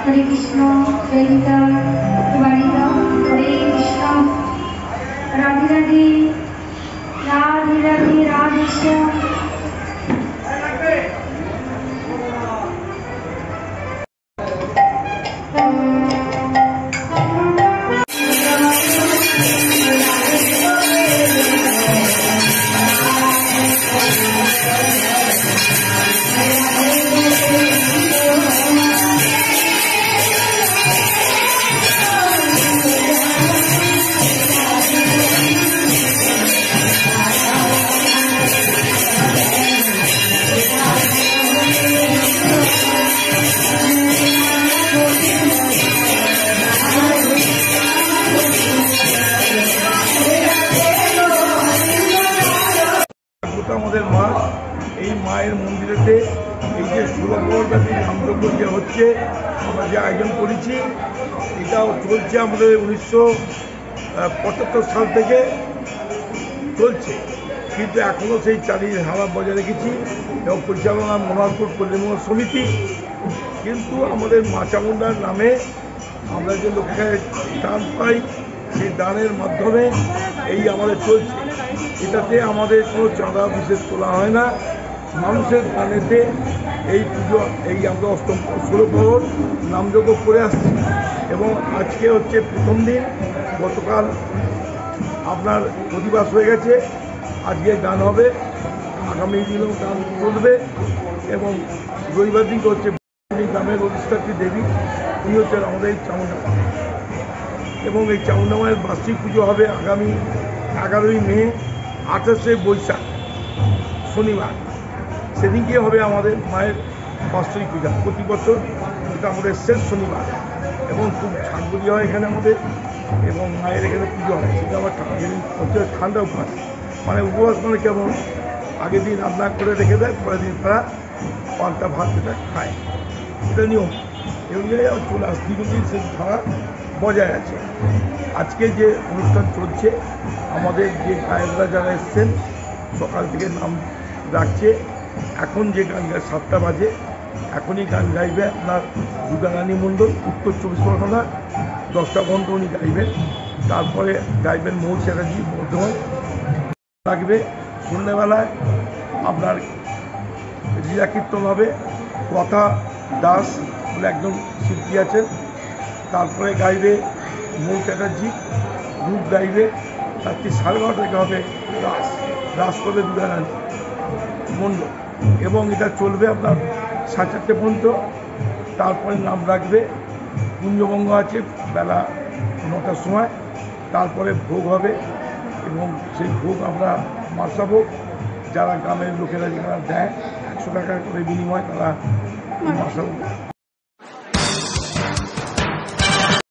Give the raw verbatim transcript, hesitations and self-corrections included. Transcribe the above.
হরে কৃষ্ণ জয়িতা বাড়িতা হরে কৃষ্ণ রাধে রাধে রাধে রাধে রাধে শ্যাম। আমাদের মা এই মায়ের মন্দিরেতে এই যে ষোলো ব্যাপী নামযজ্ঞ যে হচ্ছে আমরা যে আয়োজন করেছি এটাও চলছে আমাদের উনিশশো পঁচাত্তর সাল থেকে চলছে, কিন্তু এখনও সেই চালিয়ে হাওয়া বজায় রেখেছি এবং পরিচালনা মনোহরপুর কল্যাণ সমিতি। কিন্তু আমাদের মা চামুণ্ডার নামে আমরা যে লক্ষ্যে দান পাই সেই দানের মাধ্যমে এই আমাদের চলছে। এটাতে আমাদের কোনো চাঁদা বিশেষ তোলা হয় না, মানুষের দানেতে এই পুজো এই আমরা অষ্টম ষোলো প্রহর নামযজ্ঞ করে আসছি এবং আজকে হচ্ছে প্রথম দিন। গতকাল আপনার অধিবাস হয়ে গেছে, আজকে গান হবে, আগামী দিনেও গান চলবে এবং রবিবার দিনকে হচ্ছে গ্রামের অধিষ্ঠাত্রী দেবী উনি হচ্ছেন আমাদের এই চামুণ্ডা এবং এই চামুণ্ডা মায়ের বার্ষিক পুজো হবে আগামী এগারোই মে আঠাশে বৈশাখ শনিবার, সেদিনকে হবে আমাদের মায়ের বাৎসরিক পূজা। প্রতি বছর এটা আমাদের শেষ শনিবার এবং খুব ঠাকুরি হয় এখানে আমাদের এবং মায়ের এখানে পুজো হয়। সেটা আবার হচ্ছে ঠান্ডা উপবাস, মানে উপবাস মানে কেমন আগের দিন রান্না করে রেখে দেয়, পরের দিন তারা পান্তা ভাত যেটা খায়, এটা নিয়ম এবং চলে আস দীর্ঘদিন সে ধারা বজায় আছে। আজকে যে অনুষ্ঠান চলছে আমাদের যে গায়করা যারা এসছেন সকাল থেকে নাম ডাকছে, এখন যে গান গায় সাতটা বাজে এখনই গান গাইবে আপনার দুর্গারানী মণ্ডল উত্তর চব্বিশ পরগনা, দশটা পর্যন্ত উনি গাইবেন। তারপরে গাইবেন মৌ চ্যাটার্জি বর্ধমান থাকবে। সন্ধ্যেবেলায় আপনার লীলা কীর্তন হবে, কথা দাস বলে একজন শিল্পী আছেন, তারপরে গাইবে মৌ চ্যাটার্জি, রূপ গাইবে। রাত্রি সাড়ে বারোটা থেকে হবে রাস রাস করবে দুর্গারানী মণ্ডল এবং এটা চলবে আপনার সাড়ে চারটে পর্যন্ত। তারপরে নাম রাখবে কুঞ্জভঙ্গ আছে বেলা নটার সময়, তারপরে ভোগ হবে এবং সেই ভোগ আমরা মার্শা ভোগ যারা গ্রামের লোকেরা যারা দেয় একশো টাকা করে বিনিময় তারা মার্শা ভোগ